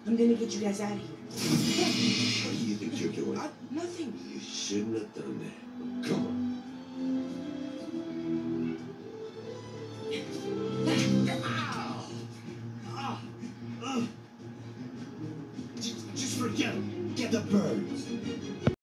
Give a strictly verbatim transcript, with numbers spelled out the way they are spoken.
I'm gonna get you guys out of here. What do you think you're doing? Uh, nothing. You shouldn't have done that.